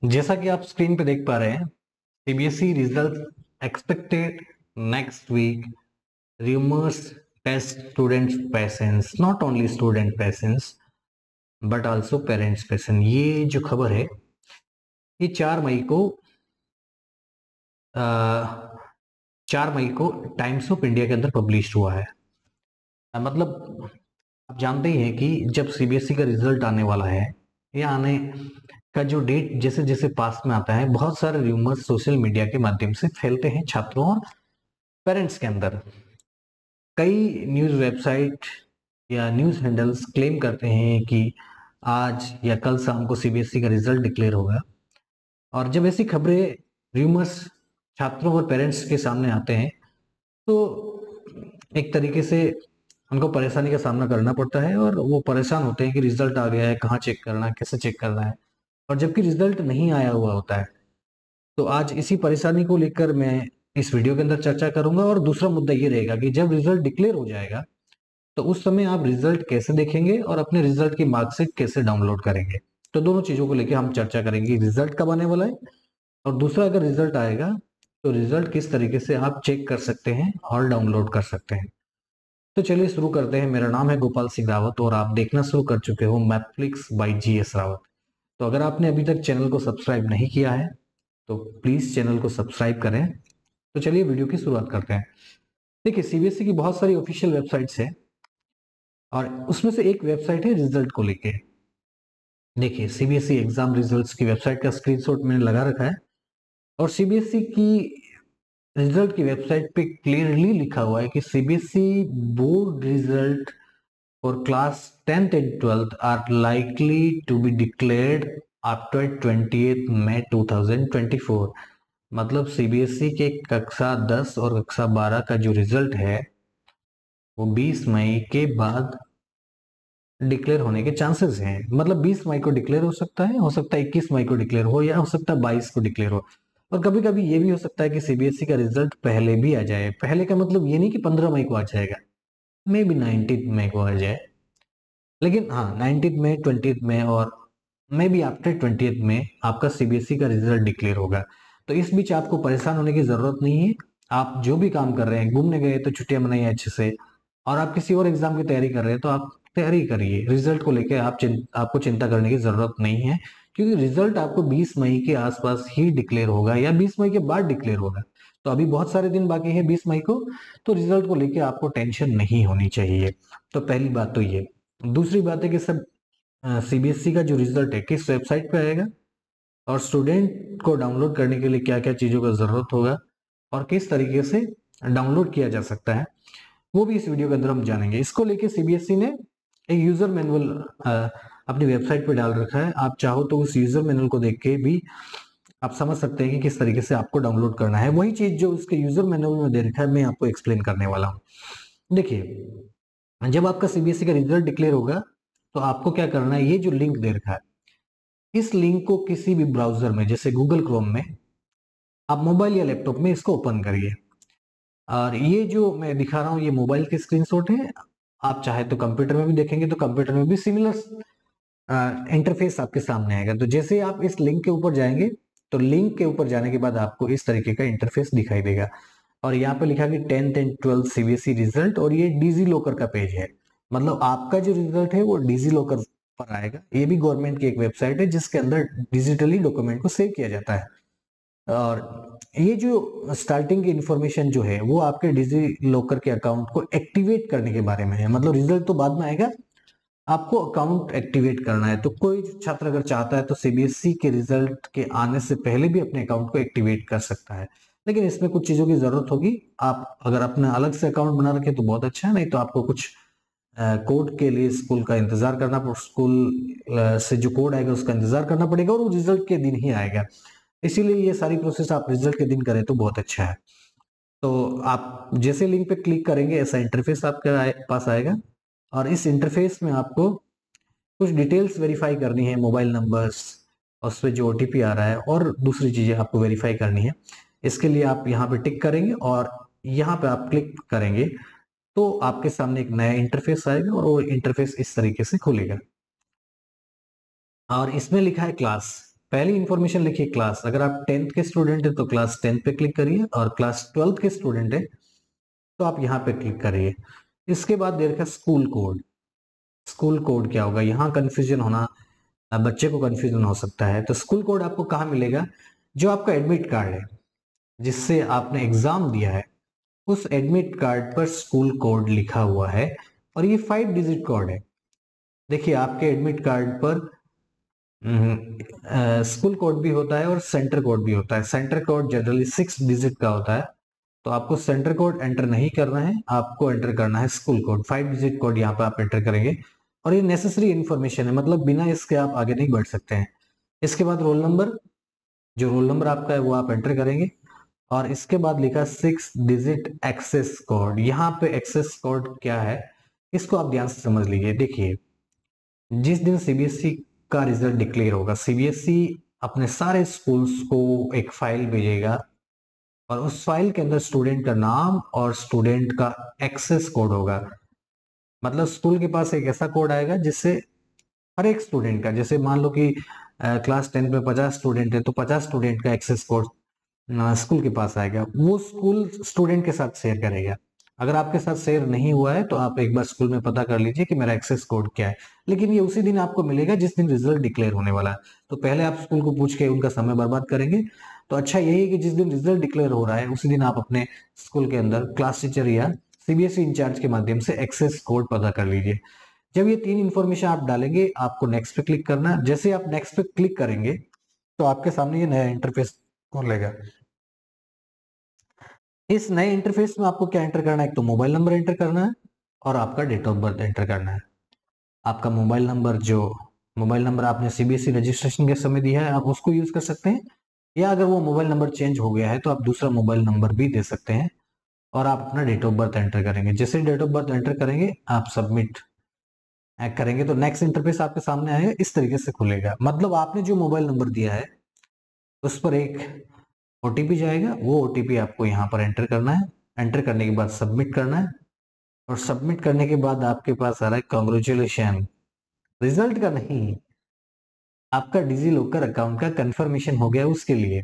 जैसा कि आप स्क्रीन पे देख पा रहे हैं, CBSE result expected next week, rumours test students patience, not only student patience but also parents patience. ये जो खबर है ये 4 मई को 4 मई को टाइम्स ऑफ इंडिया के अंदर पब्लिश हुआ है। मतलब आप जानते ही हैं कि जब सीबीएसई का रिजल्ट आने वाला है या आने का जो डेट जैसे जैसे पास में आता है, बहुत सारे रूमर्स सोशल मीडिया के माध्यम से फैलते हैं छात्रों और पेरेंट्स के अंदर। कई न्यूज़ वेबसाइट या न्यूज़ हैंडल्स क्लेम करते हैं कि आज या कल शाम को सीबीएसई का रिजल्ट डिक्लेयर होगा। और जब ऐसी खबरें, रूमर्स छात्रों और पेरेंट्स के सामने आते हैं तो एक तरीके से उनको परेशानी का सामना करना पड़ता है और वो परेशान होते हैं कि रिजल्ट आ गया है, कहाँ चेक करना है, कैसे चेक करना है। और जबकि रिजल्ट नहीं आया हुआ होता है। तो आज इसी परेशानी को लेकर मैं इस वीडियो के अंदर चर्चा करूंगा। और दूसरा मुद्दा ये रहेगा कि जब रिजल्ट डिक्लेयर हो जाएगा तो उस समय आप रिजल्ट कैसे देखेंगे और अपने रिजल्ट की मार्कशीट कैसे डाउनलोड करेंगे। तो दोनों चीजों को लेकर हम चर्चा करेंगे, रिजल्ट कब आने वाला है और दूसरा अगर रिजल्ट आएगा तो रिजल्ट किस तरीके से आप चेक कर सकते हैं और डाउनलोड कर सकते हैं। तो चलिए शुरू करते हैं। मेरा नाम है गोपाल सिंह रावत और आप देखना शुरू कर चुके हो मैथफ्लिक्स बाय जीएस रावत। तो अगर आपने अभी तक चैनल को सब्सक्राइब नहीं किया है तो प्लीज चैनल को सब्सक्राइब करें। तो चलिए वीडियो की शुरुआत करते हैं। देखिए, सीबीएसई की बहुत सारी ऑफिशियल वेबसाइट्स हैं और उसमें से एक वेबसाइट है रिजल्ट को लेके। देखिए, सीबीएसई एग्जाम रिजल्ट्स की वेबसाइट का स्क्रीनशॉट मैंने लगा रखा है और सीबीएसई की रिजल्ट की वेबसाइट पे क्लियरली लिखा हुआ है कि CBSE board result for class 10th and 12th are likely to be declared after 28 May 2024। मतलब सीबीएसई के कक्षा 10 और कक्षा 12 का जो रिजल्ट है वो 20 मई के बाद डिक्लेयर होने के चांसेस हैं। मतलब 20 मई को डिक्लेयर हो सकता है 21 मई को डिक्लेयर हो या हो सकता है 22 को डिक्लेयर हो। और कभी कभी ये भी हो सकता है कि सीबीएसई का रिजल्ट पहले भी आ जाए। पहले का मतलब ये नहीं कि 15 मई को आ जाएगा, मे बी 19 मई को आ जाए। लेकिन हाँ, 19 में 20 में और मे बी आफ्टर 20 में आपका सीबीएसई का रिजल्ट डिक्लेयर होगा। तो इस बीच आपको परेशान होने की जरूरत नहीं है। आप जो भी काम कर रहे हैं, घूमने गए तो छुट्टियां मनाइए अच्छे से, और आप किसी और एग्जाम की तैयारी कर रहे हैं तो आप तैयारी करिए। रिजल्ट को लेकर आपको चिंता करने की जरूरत नहीं है, क्योंकि रिजल्ट आपको 20 मई के आसपास ही डिक्लेयर होगा या 20 मई के बाद डिक्लेयर होगा। तो अभी बहुत सारे दिन बाकी है 20 मई को। तो रिजल्ट को लेकर आपको टेंशन नहीं होनी चाहिए। तो पहली बात तो ये। दूसरी बात है कि सब सीबीएसई का जो रिजल्ट है किस वेबसाइट पे आएगा और स्टूडेंट को डाउनलोड करने के लिए क्या क्या चीज़ों का ज़रूरत होगा और किस तरीके से डाउनलोड किया जा सकता है, वो भी इस वीडियो के अंदर हम जानेंगे। इसको लेके सीबीएसई ने एक यूजर मैनुअल अपनी वेबसाइट पे डाल रखा है। आप चाहो तो उस यूजर मैनुअल को देख के भी आप समझ सकते हैं कि किस तरीके से आपको डाउनलोड करना है। वही चीज जो उसके यूजर मैनुअल में दे रखा है मैं आपको एक्सप्लेन करने वाला हूँ। देखिए, जब आपका सीबीएसई का रिजल्ट डिक्लेयर होगा तो आपको क्या करना है, ये जो लिंक दे रखा है इस लिंक को किसी भी ब्राउजर में जैसे गूगल क्रोम में आप मोबाइल या लैपटॉप में इसको ओपन करिए। और ये जो मैं दिखा रहा हूँ ये मोबाइल के स्क्रीनशॉट है। आप चाहे तो कंप्यूटर में भी देखेंगे तो कंप्यूटर में भी सिमिलर इंटरफेस आपके सामने आएगा। तो जैसे आप इस लिंक के ऊपर जाएंगे तो लिंक के ऊपर जाने के बाद आपको इस तरीके का इंटरफेस दिखाई देगा और यहाँ पे लिखा कि 10th and 12th CBSE result, और ये डिजी लॉकर का पेज है। मतलब आपका जो रिजल्ट है वो डिजी लॉकर पर आएगा। ये भी गवर्नमेंट की एक वेबसाइट है जिसके अंदर डिजिटली डॉक्यूमेंट को सेव किया जाता है। और ये जो स्टार्टिंग की इंफॉर्मेशन जो है वो आपके डिजी लॉकर के अकाउंट को एक्टिवेट करने के बारे में है। मतलब रिजल्ट तो बाद में आएगा, आपको अकाउंट एक्टिवेट करना है। तो कोई छात्र अगर चाहता है तो सीबीएसई के रिजल्ट के आने से पहले भी अपने अकाउंट को एक्टिवेट कर सकता है। लेकिन इसमें कुछ चीजों की जरूरत होगी। आप अगर अपना अलग से अकाउंट बना रखे तो बहुत अच्छा है, नहीं तो आपको कुछ कोड के लिए स्कूल का इंतजार करना, स्कूल से जो कोड आएगा उसका इंतजार करना पड़ेगा और वो रिजल्ट के दिन ही आएगा। इसीलिए ये सारी प्रोसेस आप रिजल्ट के दिन करें तो बहुत अच्छा है। तो आप जैसे लिंक पे क्लिक करेंगे ऐसा इंटरफेस आपके पास आएगा और इस इंटरफेस में आपको कुछ डिटेल्स वेरीफाई करनी है, मोबाइल नंबर्स, और उस पर जो ओटीपी आ रहा है और दूसरी चीजें आपको वेरीफाई करनी है। इसके लिए आप यहाँ पे टिक करेंगे और यहाँ पे आप क्लिक करेंगे तो आपके सामने एक नया इंटरफेस आएगा और वो इंटरफेस इस तरीके से खुलेगा और इसमें लिखा है क्लास। पहली इंफॉर्मेशन लिखिए क्लास। अगर आप 10th के स्टूडेंट है तो क्लास 10 पे क्लिक करिए, और क्लास 12th के स्टूडेंट है तो आप यहाँ पे क्लिक करिए। इसके बाद दे रखा स्कूल कोड। स्कूल कोड क्या होगा, यहाँ कंफ्यूजन होना, बच्चे को कंफ्यूजन हो सकता है। तो स्कूल कोड आपको कहाँ मिलेगा, जो आपका एडमिट कार्ड है जिससे आपने एग्जाम दिया है उस एडमिट कार्ड पर स्कूल कोड लिखा हुआ है, और ये 5 डिजिट कोड है। देखिए आपके एडमिट कार्ड पर स्कूल कोड भी होता है और सेंटर कोड भी होता है। सेंटर कोड जनरली 6 डिजिट का होता है, तो आपको सेंटर कोड एंटर नहीं करना है, आपको एंटर करना है स्कूल कोड। 5 डिजिट कोड यहाँ पे आप एंटर करेंगे, और ये नेसेसरी इन्फॉर्मेशन है, मतलब बिना इसके आप आगे नहीं बढ़ सकते हैं। इसके बाद रोल नंबर, जो रोल नंबर आपका है वो आप एंटर करेंगे, और इसके बाद लिखा 6 डिजिट एक्सेस कोड। यहाँ पे एक्सेस कोड क्या है इसको आप ध्यान से समझ लीजिए। देखिए जिस दिन सीबीएसई का रिजल्ट डिक्लेयर होगा, सीबीएसई अपने सारे स्कूल्स को एक फाइल भेजेगा, और उस फाइल के अंदर स्टूडेंट का नाम और स्टूडेंट का एक्सेस कोड होगा। मतलब स्कूल के पास एक ऐसा कोड आएगा जिससे हर एक स्टूडेंट का, जैसे मान लो कि क्लास 10 में 50 स्टूडेंट है तो 50 स्टूडेंट का एक्सेस कोड स्कूल के पास आएगा, वो स्कूल स्टूडेंट के साथ शेयर करेगा। अगर आपके साथ शेयर नहीं हुआ है तो आप एक बार स्कूल में पता कर लीजिए कि मेरा एक्सेस कोड क्या है, लेकिन ये उसी दिन आपको मिलेगा जिस दिन रिजल्ट डिक्लेयर होने वाला है। तो पहले आप स्कूल को पूछ के उनका समय बर्बाद करेंगे, तो अच्छा यही है कि जिस दिन रिजल्ट डिक्लेयर हो रहा है उसी दिन आप अपने स्कूल के अंदर क्लास टीचर या सीबीएसई इंचार्ज के माध्यम से एक्सेस कोड पता कर लीजिए। जब ये 3 इंफॉर्मेशन आप डालेंगे, आपको नेक्स्ट पे क्लिक करना है। जैसे आप नेक्स्ट पे क्लिक करेंगे तो आपके सामने ये नया इंटरफेस खोलेगा। इस नए इंटरफेस में आपको क्या एंटर करना है, एक तो मोबाइल नंबर एंटर करना है और आपका डेट ऑफ बर्थ एंटर करना है। आपका मोबाइल नंबर, जो मोबाइल नंबर आपने सीबीएसई रजिस्ट्रेशन के समय दिया है आप उसको यूज कर सकते हैं, या अगर वो मोबाइल नंबर चेंज हो गया है तो आप दूसरा मोबाइल नंबर भी दे सकते हैं, और आप अपना डेट ऑफ बर्थ एंटर करेंगे। जैसे डेट ऑफ बर्थ एंटर करेंगे आप सबमिट करेंगे तो नेक्स्ट इंटरफेस आपके सामने आएगा, इस तरीके से खुलेगा। मतलब आपने जो मोबाइल नंबर दिया है उस पर एक ओटीपी जाएगा, वो ओटीपी आपको यहाँ पर एंटर करना है। एंटर करने के बाद सबमिट करना है, और सबमिट करने के बाद आपके पास आ रहा है कॉन्ग्रेचुलेशन। रिजल्ट का नहीं, आपका डिजी लॉकर अकाउंट का कंफर्मेशन हो गया उसके लिए।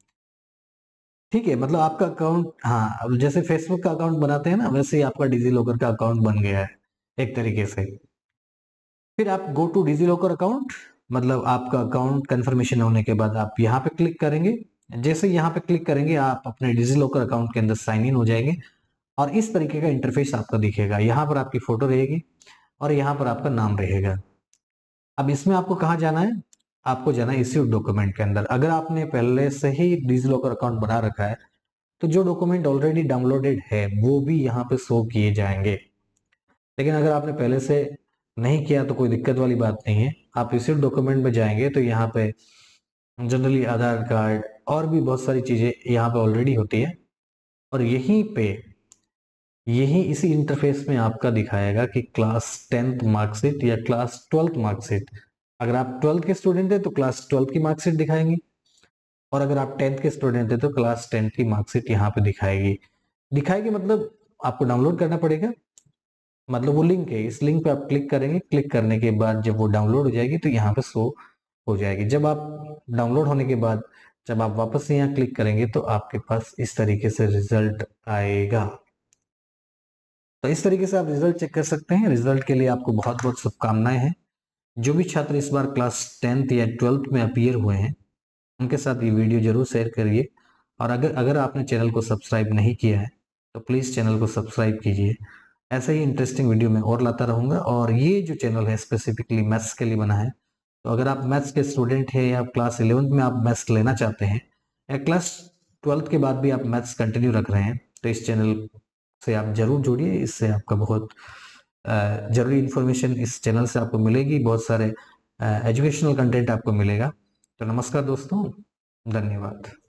ठीक है, मतलब आपका अकाउंट, हाँ अब जैसे फेसबुक का अकाउंट बनाते हैं ना, वैसे ही आपका डिजी लॉकर का अकाउंट बन गया है एक तरीके से। फिर आप go to DigiLocker account, मतलब आपका अकाउंट कंफर्मेशन होने के बाद आप यहाँ पे क्लिक करेंगे। जैसे यहाँ पे क्लिक करेंगे आप अपने डिजी लॉकर अकाउंट के अंदर साइन इन हो जाएंगे, और इस तरीके का इंटरफेस आपका दिखेगा। यहाँ पर आपकी फोटो रहेगी और यहाँ पर आपका नाम रहेगा। अब इसमें आपको कहाँ जाना है, आपको जाना है इश्यूड डॉक्यूमेंट के अंदर। अगर आपने पहले से ही डिजी लॉकर अकाउंट बना रखा है तो जो डॉक्यूमेंट ऑलरेडी डाउनलोडेड है वो भी यहाँ पे शो किए जाएंगे। लेकिन अगर आपने पहले से नहीं किया तो कोई दिक्कत वाली बात नहीं है। आप इश्यूड डॉक्यूमेंट में जाएंगे तो यहाँ पे जनरली आधार कार्ड और भी बहुत सारी चीजें यहाँ पे ऑलरेडी होती है, और यहीं पे इसी इंटरफेस में आपका दिखाएगा कि क्लास 10th मार्कशीट या क्लास 12th मार्कशीट। अगर आप 12th के स्टूडेंट हैं तो क्लास 12th की मार्कशीट दिखाएंगी, और अगर आप 10th के स्टूडेंट हैं तो क्लास 10th की मार्कशीट यहाँ पे दिखाएगी मतलब आपको डाउनलोड करना पड़ेगा। मतलब वो लिंक है, इस लिंक पे आप क्लिक करेंगे, क्लिक करने के बाद जब वो डाउनलोड हो जाएगी तो यहाँ पे शो हो जाएगी। जब आप डाउनलोड होने के बाद जब आप वापस से यहाँ क्लिक करेंगे तो आपके पास इस तरीके से रिजल्ट आएगा। तो इस तरीके से आप रिजल्ट चेक कर सकते हैं। रिजल्ट के लिए आपको बहुत बहुत शुभकामनाएं हैं। जो भी छात्र इस बार क्लास 10th या 12th में अपीयर हुए हैं उनके साथ ये वीडियो जरूर शेयर करिए, और अगर आपने चैनल को सब्सक्राइब नहीं किया है तो प्लीज़ चैनल को सब्सक्राइब कीजिए। ऐसे ही इंटरेस्टिंग वीडियो मैं और लाता रहूँगा, और ये जो चैनल है स्पेसिफिकली मैथ्स के लिए बना है। तो अगर आप मैथ्स के स्टूडेंट हैं या क्लास 11th में आप मैथ्स लेना चाहते हैं, या क्लास 12th के बाद भी आप मैथ्स कंटिन्यू रख रहे हैं, तो इस चैनल से आप जरूर जुड़िए। इससे आपका बहुत जरूरी इन्फॉर्मेशन इस चैनल से आपको मिलेगी, बहुत सारे एजुकेशनल कंटेंट आपको मिलेगा। तो नमस्कार दोस्तों, धन्यवाद।